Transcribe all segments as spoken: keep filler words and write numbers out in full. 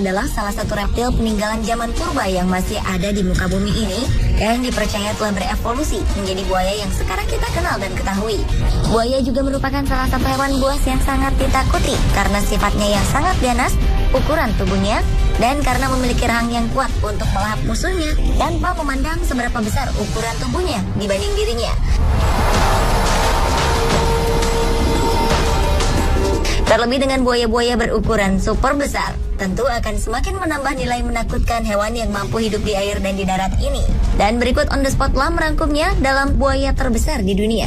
adalah salah satu reptil peninggalan zaman purba yang masih ada di muka bumi ini yang dipercaya telah berevolusi menjadi buaya yang sekarang kita kenal dan ketahui. Buaya juga merupakan salah satu hewan buas yang sangat ditakuti karena sifatnya yang sangat ganas, ukuran tubuhnya, dan karena memiliki rahang yang kuat untuk melahap musuhnya tanpa memandang seberapa besar ukuran tubuhnya dibanding dirinya. Terlebih dengan buaya-buaya berukuran super besar, tentu akan semakin menambah nilai menakutkan hewan yang mampu hidup di air dan di darat ini. Dan berikut on the spot lah merangkumnya dalam buaya terbesar di dunia.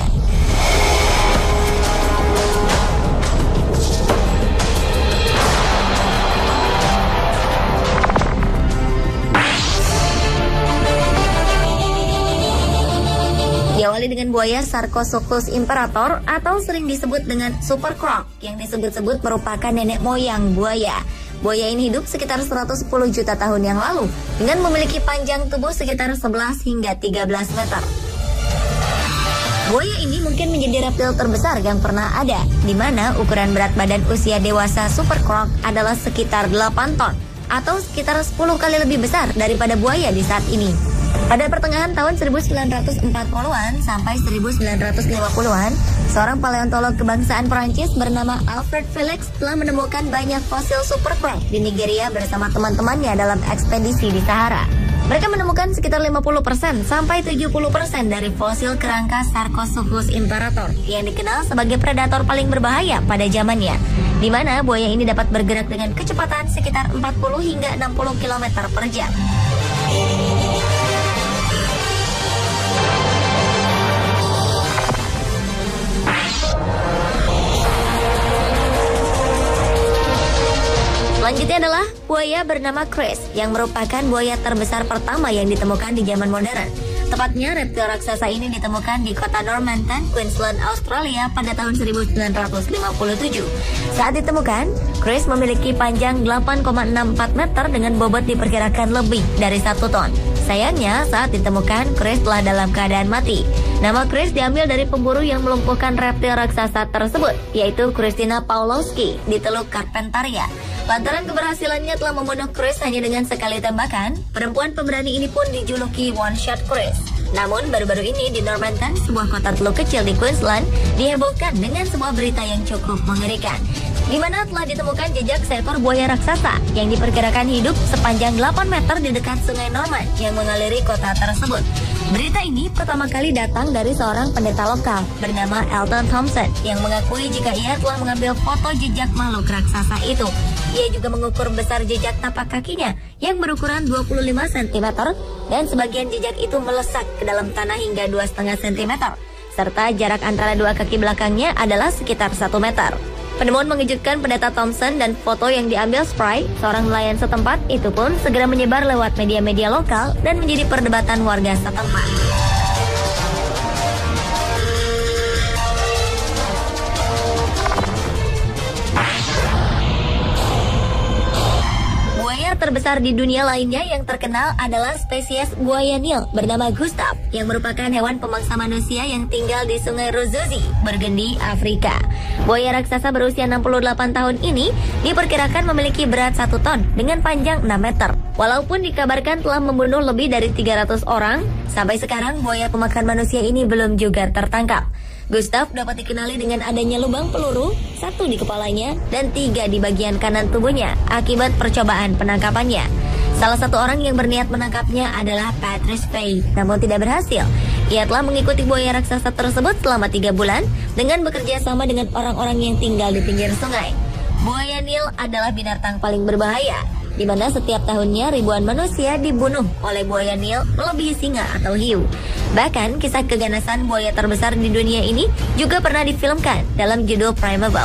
Diawali dengan buaya Sarcosuchus imperator atau sering disebut dengan super croc yang disebut-sebut merupakan nenek moyang buaya. Buaya ini hidup sekitar seratus sepuluh juta tahun yang lalu dengan memiliki panjang tubuh sekitar sebelas hingga tiga belas meter. Buaya ini mungkin menjadi reptil terbesar yang pernah ada, di mana ukuran berat badan usia dewasa super croc adalah sekitar delapan ton atau sekitar sepuluh kali lebih besar daripada buaya di saat ini. Pada pertengahan tahun seribu sembilan ratus empat puluhan sampai seribu sembilan ratus lima puluhan, seorang paleontolog kebangsaan Perancis bernama Alfred Felix telah menemukan banyak fosil super croc di Nigeria bersama teman-temannya dalam ekspedisi di Sahara. Mereka menemukan sekitar lima puluh persen sampai tujuh puluh persen dari fosil kerangka Sarcosuchus imperator yang dikenal sebagai predator paling berbahaya pada zamannya, di mana buaya ini dapat bergerak dengan kecepatan sekitar empat puluh hingga enam puluh kilometer per jam. Selanjutnya adalah buaya bernama Chris yang merupakan buaya terbesar pertama yang ditemukan di zaman modern. Tepatnya reptil raksasa ini ditemukan di kota Normanton, Queensland, Australia pada tahun seribu sembilan ratus lima puluh tujuh. Saat ditemukan, Chris memiliki panjang delapan koma enam empat meter dengan bobot diperkirakan lebih dari satu ton. Sayangnya, saat ditemukan, Chris telah dalam keadaan mati. Nama Chris diambil dari pemburu yang melumpuhkan reptil raksasa tersebut, yaitu Christina Pawlowski di Teluk Carpentaria. Lantaran keberhasilannya telah membunuh Chris hanya dengan sekali tembakan, perempuan pemberani ini pun dijuluki One Shot Chris. Namun baru-baru ini di Normanton, sebuah kota teluk kecil di Queensland, dihebohkan dengan sebuah berita yang cukup mengerikan, di mana telah ditemukan jejak seekor buaya raksasa yang diperkirakan hidup sepanjang delapan meter di dekat Sungai Norman yang mengaliri kota tersebut. Berita ini pertama kali datang dari seorang pendeta lokal bernama Elton Thompson yang mengakui jika ia telah mengambil foto jejak makhluk raksasa itu. Ia juga mengukur besar jejak tapak kakinya yang berukuran dua puluh lima sentimeter dan sebagian jejak itu melesak ke dalam tanah hingga dua koma lima sentimeter, serta jarak antara dua kaki belakangnya adalah sekitar satu meter. Penemuan mengejutkan pendeta Thompson dan foto yang diambil Spry, seorang nelayan setempat, itu pun segera menyebar lewat media-media lokal dan menjadi perdebatan warga setempat. Buaya terbesar di dunia lainnya yang terkenal adalah spesies buaya Nil bernama Gustav yang merupakan hewan pemangsa manusia yang tinggal di Sungai Ruzuzi, Burgundy, Afrika. Buaya raksasa berusia enam puluh delapan tahun ini diperkirakan memiliki berat satu ton dengan panjang enam meter. Walaupun dikabarkan telah membunuh lebih dari tiga ratus orang, sampai sekarang buaya pemakan manusia ini belum juga tertangkap. Gustav dapat dikenali dengan adanya lubang peluru, satu di kepalanya dan tiga di bagian kanan tubuhnya akibat percobaan penangkapannya. Salah satu orang yang berniat menangkapnya adalah Patrice Fay, namun tidak berhasil. Ia telah mengikuti buaya raksasa tersebut selama tiga bulan dengan bekerja sama dengan orang-orang yang tinggal di pinggir sungai. Buaya Nil adalah binatang paling berbahaya, di mana setiap tahunnya ribuan manusia dibunuh oleh buaya Nil melebihi singa atau hiu. Bahkan kisah keganasan buaya terbesar di dunia ini juga pernah difilmkan dalam judul Primeval.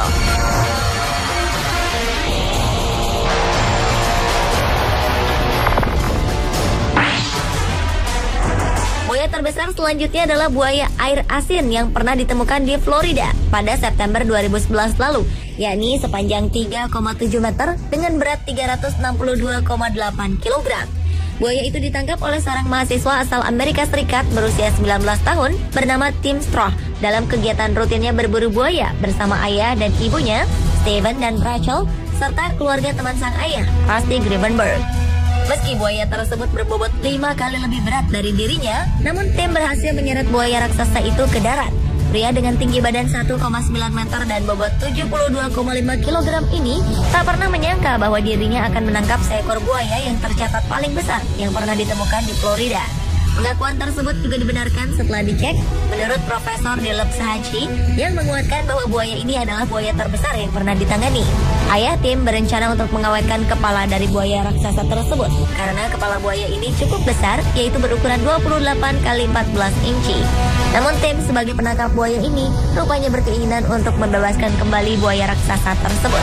Buaya terbesar selanjutnya adalah buaya air asin yang pernah ditemukan di Florida pada September dua ribu sebelas lalu, yakni sepanjang tiga koma tujuh meter dengan berat tiga ratus enam puluh dua koma delapan kilogram. Buaya itu ditangkap oleh seorang mahasiswa asal Amerika Serikat berusia sembilan belas tahun bernama Tim Straw dalam kegiatan rutinnya berburu buaya bersama ayah dan ibunya, Steven dan Rachel, serta keluarga teman sang ayah, Rusty Grebenberg. Meski buaya tersebut berbobot lima kali lebih berat dari dirinya, namun tim berhasil menyeret buaya raksasa itu ke darat. Pria dengan tinggi badan satu koma sembilan meter dan bobot tujuh puluh dua koma lima kilogram ini tak pernah menyangka bahwa dirinya akan menangkap seekor buaya yang tercatat paling besar yang pernah ditemukan di Florida. Pengakuan tersebut juga dibenarkan setelah dicek menurut Profesor Dilip Sahaji yang menguatkan bahwa buaya ini adalah buaya terbesar yang pernah ditangani. Ayah tim berencana untuk mengawetkan kepala dari buaya raksasa tersebut karena kepala buaya ini cukup besar, yaitu berukuran dua puluh delapan kali empat belas inci. Namun tim sebagai penangkap buaya ini rupanya berkeinginan untuk membebaskan kembali buaya raksasa tersebut.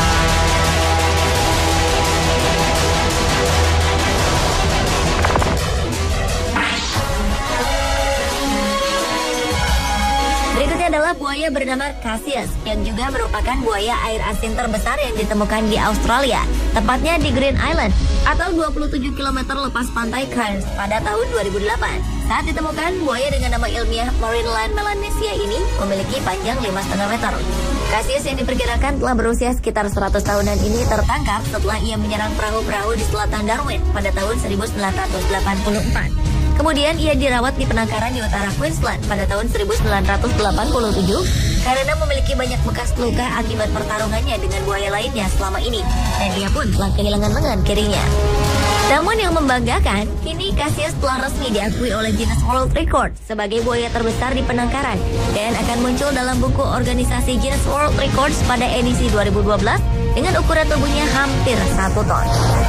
Berikutnya adalah buaya bernama Cassius yang juga merupakan buaya air asin terbesar yang ditemukan di Australia, tepatnya di Green Island atau dua puluh tujuh kilometer lepas pantai Cairns pada tahun dua ribu delapan. Saat ditemukan, buaya dengan nama ilmiah Marineland melanesia ini memiliki panjang lima koma lima meter. Cassius yang diperkirakan telah berusia sekitar seratus tahunan ini tertangkap setelah ia menyerang perahu-perahu di selatan Darwin pada tahun seribu sembilan ratus delapan puluh empat. Kemudian ia dirawat di penangkaran di utara Queensland pada tahun seribu sembilan ratus delapan puluh tujuh karena memiliki banyak bekas luka akibat pertarungannya dengan buaya lainnya selama ini, dan ia pun telah kehilangan lengan kirinya. Namun yang membanggakan, kini Cassius telah resmi diakui oleh Guinness World Record sebagai buaya terbesar di penangkaran dan akan muncul dalam buku organisasi Guinness World Records pada edisi dua ribu dua belas dengan ukuran tubuhnya hampir satu ton.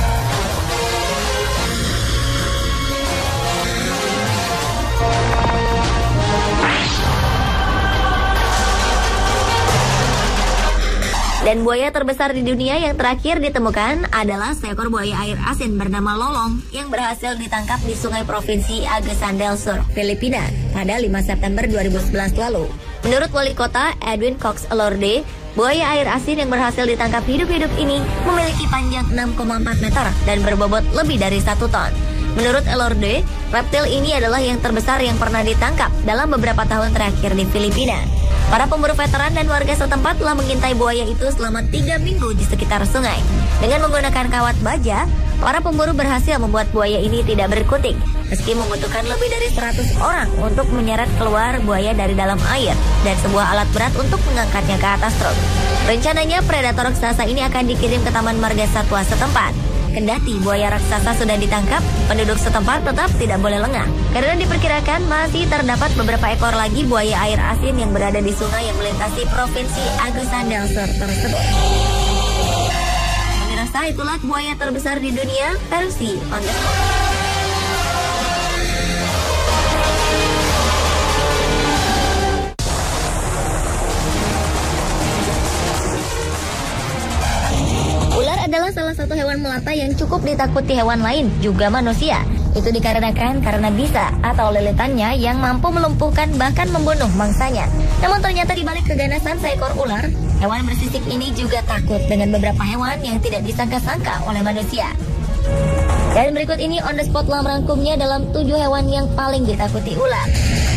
Dan buaya terbesar di dunia yang terakhir ditemukan adalah seekor buaya air asin bernama Lolong yang berhasil ditangkap di sungai provinsi Agusan del Sur, Filipina pada lima September dua ribu sebelas lalu. Menurut wali kota Edwin Cox Elorde, buaya air asin yang berhasil ditangkap hidup-hidup ini memiliki panjang enam koma empat meter dan berbobot lebih dari satu ton. Menurut Elorde, reptil ini adalah yang terbesar yang pernah ditangkap dalam beberapa tahun terakhir di Filipina. Para pemburu veteran dan warga setempat telah mengintai buaya itu selama tiga minggu di sekitar sungai. Dengan menggunakan kawat baja, para pemburu berhasil membuat buaya ini tidak berkutik, meski membutuhkan lebih dari seratus orang untuk menyeret keluar buaya dari dalam air dan sebuah alat berat untuk mengangkatnya ke atas truk. Rencananya predator raksasa ini akan dikirim ke Taman Marga Satwa setempat. Kendati buaya raksasa sudah ditangkap, penduduk setempat tetap tidak boleh lengah karena diperkirakan masih terdapat beberapa ekor lagi buaya air asin yang berada di sungai yang melintasi provinsi Agusan del Sur tersebut. Pemirsa, itulah buaya terbesar di dunia versi on the spot. Adalah salah satu hewan melata yang cukup ditakuti hewan lain, juga manusia. Itu dikarenakan karena bisa atau lilitannya yang mampu melumpuhkan bahkan membunuh mangsanya. Namun ternyata dibalik keganasan seekor ular, hewan bersisik ini juga takut dengan beberapa hewan yang tidak disangka-sangka oleh manusia. Dan berikut ini on the spot telah merangkumnya dalam tujuh hewan yang paling ditakuti ular.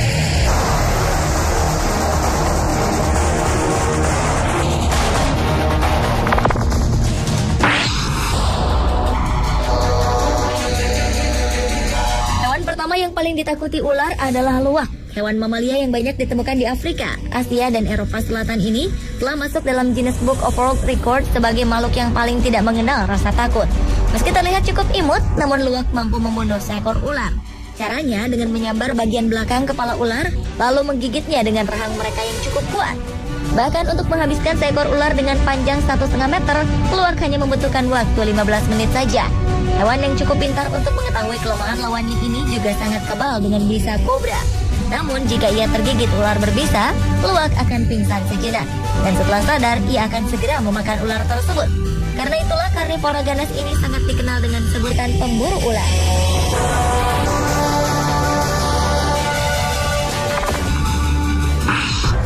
Yang paling ditakuti ular adalah luwak. Hewan mamalia yang banyak ditemukan di Afrika, Asia, dan Eropa Selatan ini telah masuk dalam Guinness Book of World Records sebagai makhluk yang paling tidak mengenal rasa takut. Meski terlihat cukup imut, namun luwak mampu membunuh seekor ular. Caranya dengan menyambar bagian belakang kepala ular, lalu menggigitnya dengan rahang mereka yang cukup kuat. Bahkan untuk menghabiskan seekor ular dengan panjang satu koma lima meter, luwak hanya membutuhkan waktu lima belas menit saja. Hewan yang cukup pintar untuk mengetahui kelemahan lawannya ini juga sangat kebal dengan bisa kobra. Namun jika ia tergigit ular berbisa, luwak akan pingsan sejenak. Dan setelah sadar, ia akan segera memakan ular tersebut. Karena itulah karnivora ganas ini sangat dikenal dengan sebutan pemburu ular.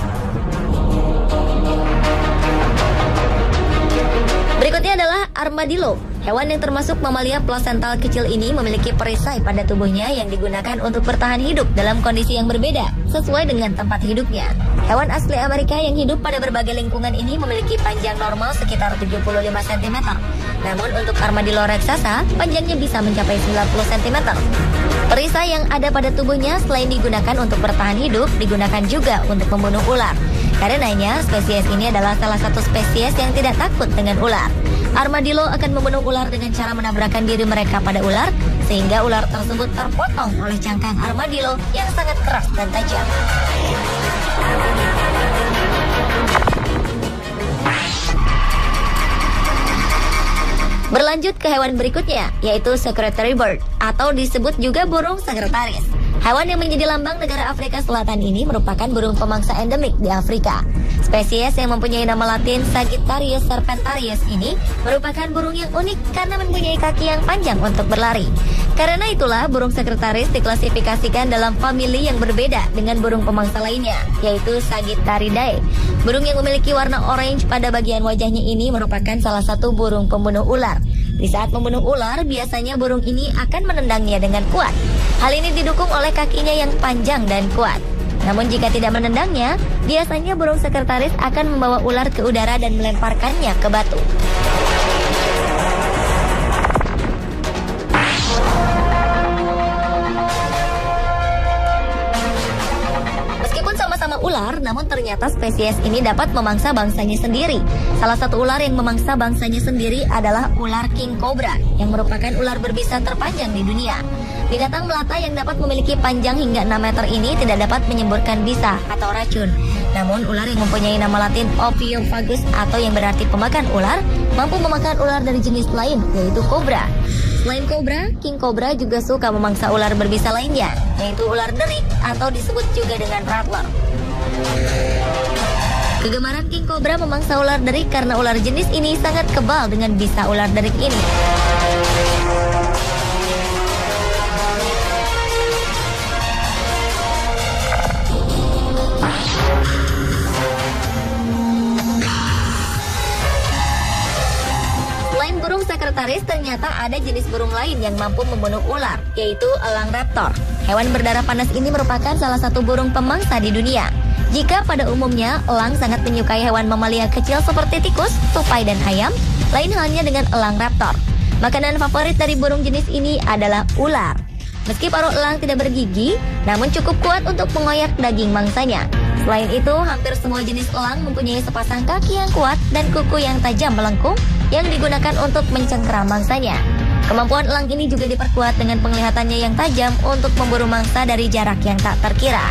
Berikutnya adalah armadillo Armadillo. Hewan yang termasuk mamalia plasental kecil ini memiliki perisai pada tubuhnya yang digunakan untuk bertahan hidup dalam kondisi yang berbeda, sesuai dengan tempat hidupnya. Hewan asli Amerika yang hidup pada berbagai lingkungan ini memiliki panjang normal sekitar tujuh puluh lima sentimeter. Namun untuk armadillo raksasa, panjangnya bisa mencapai sembilan puluh sentimeter. Perisai yang ada pada tubuhnya selain digunakan untuk bertahan hidup, digunakan juga untuk membunuh ular. Karenanya, spesies ini adalah salah satu spesies yang tidak takut dengan ular. Armadillo akan membunuh ular dengan cara menabrakkan diri mereka pada ular, sehingga ular tersebut terpotong oleh cangkang armadillo yang sangat keras dan tajam. Berlanjut ke hewan berikutnya, yaitu secretary bird, atau disebut juga burung sekretaris. Hewan yang menjadi lambang negara Afrika Selatan ini merupakan burung pemangsa endemik di Afrika. Spesies yang mempunyai nama latin Sagittarius serpentarius ini merupakan burung yang unik karena mempunyai kaki yang panjang untuk berlari. Karena itulah burung sekretaris diklasifikasikan dalam famili yang berbeda dengan burung pemangsa lainnya, yaitu Sagittaridae. Burung yang memiliki warna orange pada bagian wajahnya ini merupakan salah satu burung pembunuh ular. Di saat membunuh ular, biasanya burung ini akan menendangnya dengan kuat. Hal ini didukung oleh kakinya yang panjang dan kuat. Namun jika tidak menendangnya, biasanya burung sekretaris akan membawa ular ke udara dan melemparkannya ke batu. Meskipun sama-sama ular, namun ternyata spesies ini dapat memangsa bangsanya sendiri. Salah satu ular yang memangsa bangsanya sendiri adalah ular king cobra, yang merupakan ular berbisa terpanjang di dunia. Binatang melata yang dapat memiliki panjang hingga enam meter ini tidak dapat menyemburkan bisa atau racun. Namun ular yang mempunyai nama latin Ophiopagus atau yang berarti pemakan ular, mampu memakan ular dari jenis lain, yaitu kobra. Selain kobra, king cobra juga suka memangsa ular berbisa lainnya, yaitu ular derik atau disebut juga dengan rattler. Kegemaran king cobra memangsa ular derik karena ular jenis ini sangat kebal dengan bisa ular derik ini. Selain burung sekretaris, ternyata ada jenis burung lain yang mampu membunuh ular, yaitu elang raptor. Hewan berdarah panas ini merupakan salah satu burung pemangsa di dunia. Jika pada umumnya elang sangat menyukai hewan mamalia kecil seperti tikus, tupai, dan ayam, lain halnya dengan elang raptor. Makanan favorit dari burung jenis ini adalah ular. Meski paruh elang tidak bergigi, namun cukup kuat untuk mengoyak daging mangsanya. Selain itu, hampir semua jenis elang mempunyai sepasang kaki yang kuat dan kuku yang tajam melengkung yang digunakan untuk mencengkeram mangsanya. Kemampuan elang ini juga diperkuat dengan penglihatannya yang tajam untuk memburu mangsa dari jarak yang tak terkira.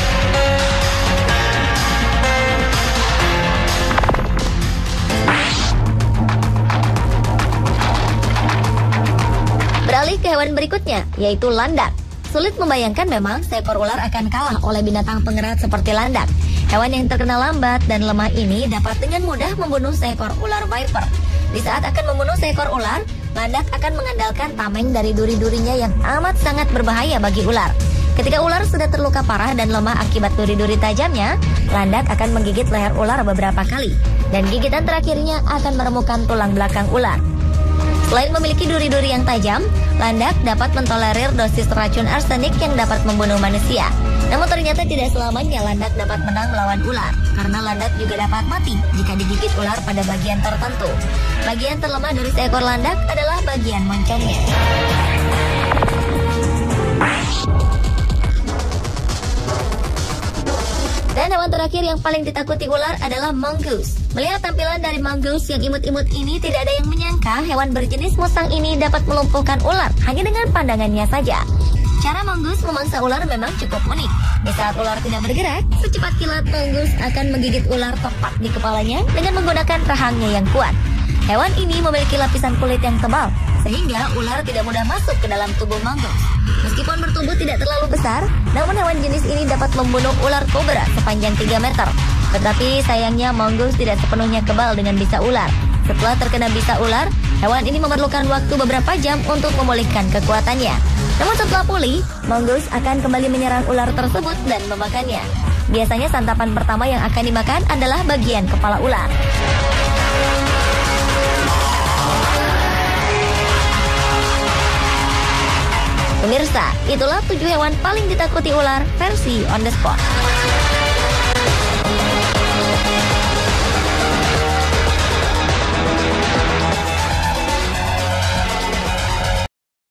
Beralih ke hewan berikutnya, yaitu landak. Sulit membayangkan memang seekor ular akan kalah oleh binatang pengerat seperti landak. Hewan yang terkenal lambat dan lemah ini dapat dengan mudah membunuh seekor ular viper. Di saat akan membunuh seekor ular, landak akan mengandalkan tameng dari duri-durinya yang amat sangat berbahaya bagi ular. Ketika ular sudah terluka parah dan lemah akibat duri-duri tajamnya, landak akan menggigit leher ular beberapa kali. Dan gigitan terakhirnya akan meremukan tulang belakang ular. Selain memiliki duri-duri yang tajam, landak dapat mentolerir dosis racun arsenik yang dapat membunuh manusia. Namun ternyata tidak selamanya landak dapat menang melawan ular, karena landak juga dapat mati jika digigit ular pada bagian tertentu. Bagian terlemah dari seekor landak adalah bagian moncongnya. Dan hewan terakhir yang paling ditakuti ular adalah mongoose. Melihat tampilan dari mongoose yang imut-imut ini, tidak ada yang menyangka hewan berjenis musang ini dapat melumpuhkan ular hanya dengan pandangannya saja. Cara mongoose memangsa ular memang cukup unik. Di saat ular tidak bergerak, secepat kilat mongoose akan menggigit ular tepat di kepalanya dengan menggunakan rahangnya yang kuat. Hewan ini memiliki lapisan kulit yang tebal, sehingga ular tidak mudah masuk ke dalam tubuh mongoose. Meskipun bertubuh tidak terlalu besar, namun hewan jenis ini dapat membunuh ular kobra sepanjang tiga meter. Tetapi sayangnya mongoose tidak sepenuhnya kebal dengan bisa ular. Setelah terkena bisa ular, hewan ini memerlukan waktu beberapa jam untuk memulihkan kekuatannya. Namun setelah pulih, mongoose akan kembali menyerang ular tersebut dan memakannya. Biasanya santapan pertama yang akan dimakan adalah bagian kepala ular. Pemirsa, itulah tujuh hewan paling ditakuti ular versi On The Spot.